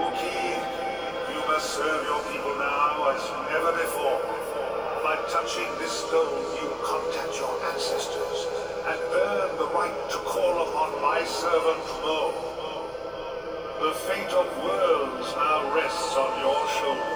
King, you must serve your people now as never before. By touching this stone, you contact your ancestors and earn the right to call upon my servant Mo. The fate of worlds now rests on your shoulders.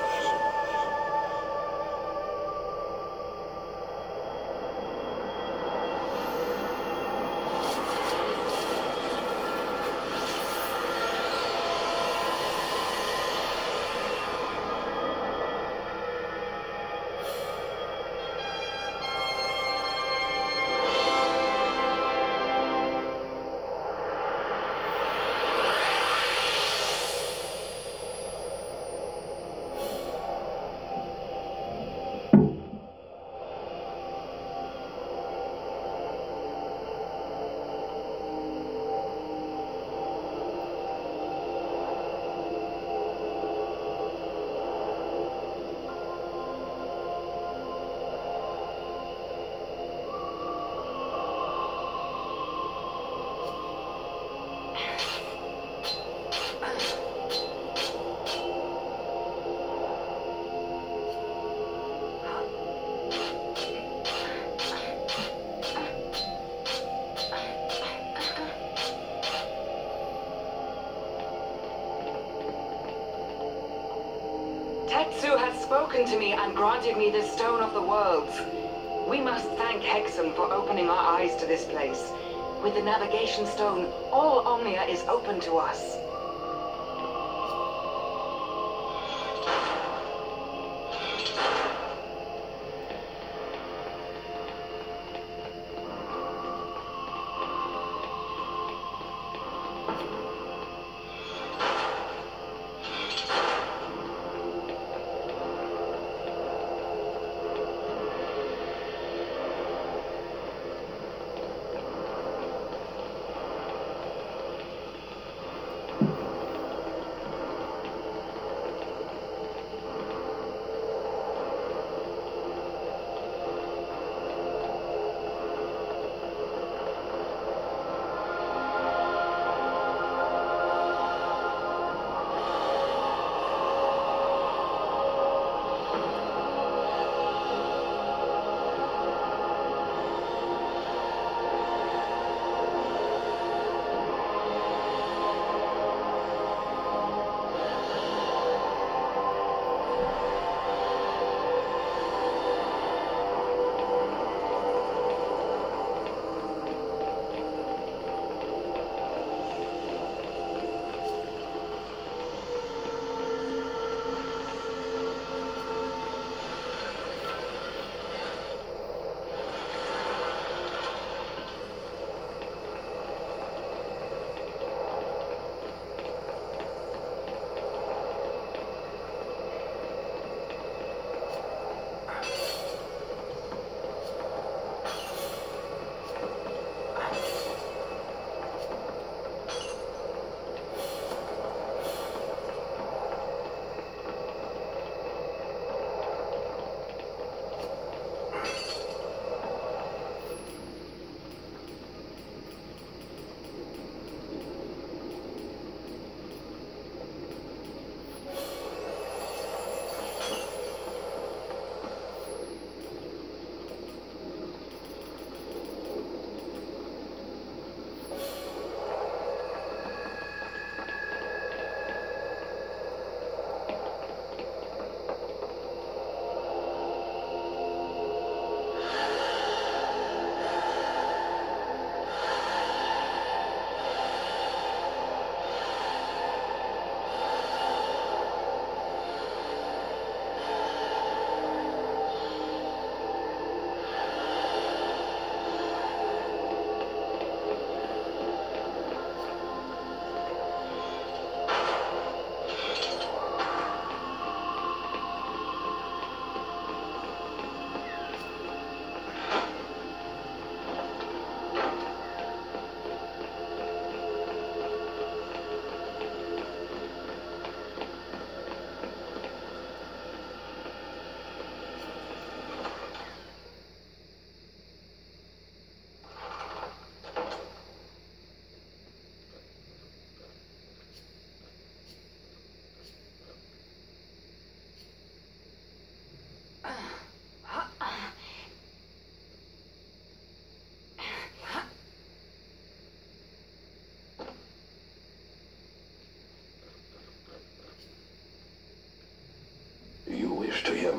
Tetsu has spoken to me and granted me the Stone of the Worlds. We must thank Hexam for opening our eyes to this place. With the Navigation Stone, all Omnia is open to us.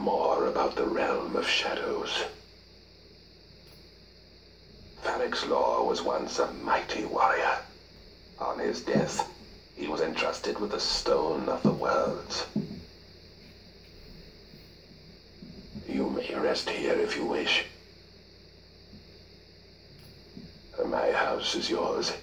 more about the realm of shadows. Farrick's Law was once a mighty warrior. On his death, he was entrusted with the Stone of the Worlds. You may rest here if you wish. My house is yours.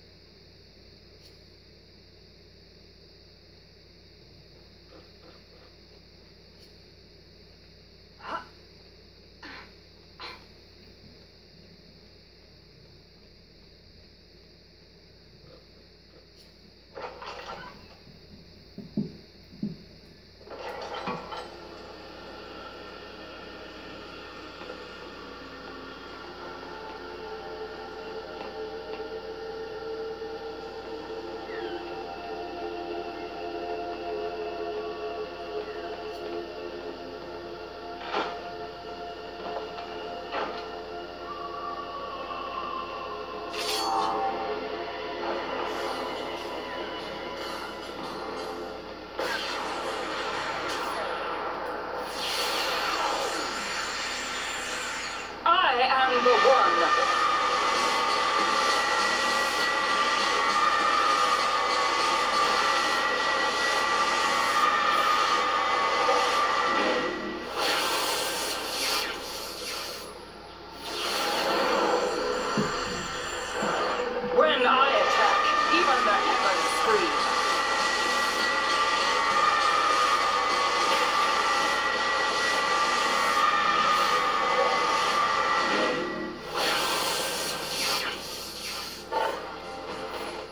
The one. When I attack, even the heavens scream.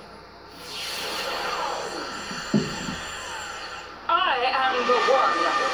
I am the one.